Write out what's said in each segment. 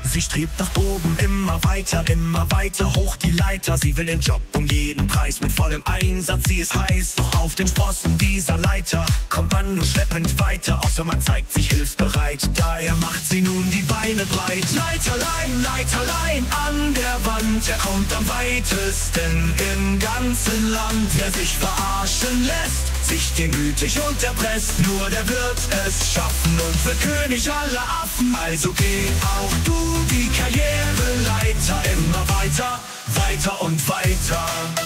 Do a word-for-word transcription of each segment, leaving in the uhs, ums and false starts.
Sie strebt nach oben, immer weiter, immer weiter hoch die Leiter. Sie will den Job um jeden Preis, mit vollem Einsatz, sie ist heiß. Doch auf den Sprossen dieser Leiter kommt man nur schleppend weiter, außer man zeigt sich hilfsbereit. Daher macht sie nun die Beine breit. Leiterlein, Leiterlein an der Wand, er kommt am weitesten im ganzen Land. Wer sich verarschen lässt, sich demütig und erpresst, nur der wird es schaffen und wird König aller Affen. Also geh auch du die Karriereleiter immer weiter, weiter und weiter.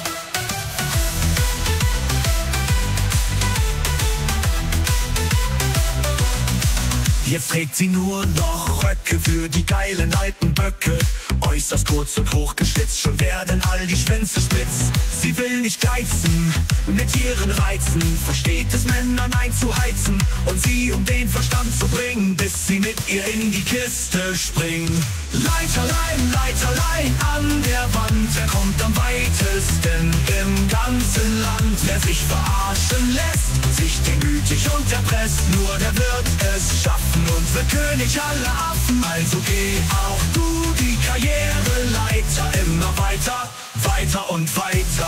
Jetzt trägt sie nur noch Röcke für die geilen alten Böcke. Äußerst kurz und hochgeschlitzt, schon werden all die Schwänze spitz. Sie will nicht geizen mit ihren Reizen, versteht es Männern einzuheizen und sie um den Verstand zu bringen, bis sie mit ihr in die Kiste springen. Leiterlein, Leiterlein an der Wand, er kommt am weitesten im ganzen Land. Wer sich verarschen lässt, sich demütig und erpresst, nur der wird es schaffen und wird König aller Affen. Also geh auch du die Karriereleiter immer weiter, weiter und weiter.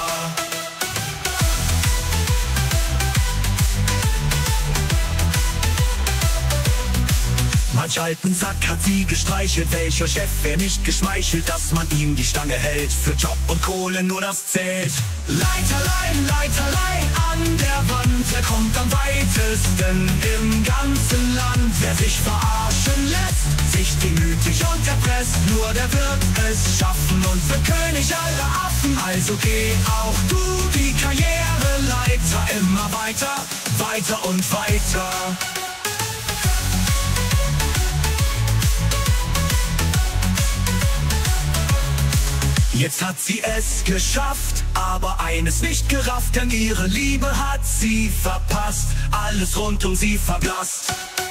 Manch alten Sack hat sie gestreichelt, welcher Chef wär nicht geschmeichelt, dass man ihm die Stange hält. Für Job und Kohle nur das zählt. Leiterlein, Leiterlein an der Wand, er kommt am weitesten im ganzen Land. Wer sich verarschen lässt, sich demütig und erpresst, nur der wird es schaffen und wird König aller Affen. Also geh auch du die Karriereleiter immer weiter, weiter und weiter. Jetzt hat sie es geschafft, aber eines nicht gerafft, denn ihre Liebe hat sie verpasst, alles rund um sie verblasst.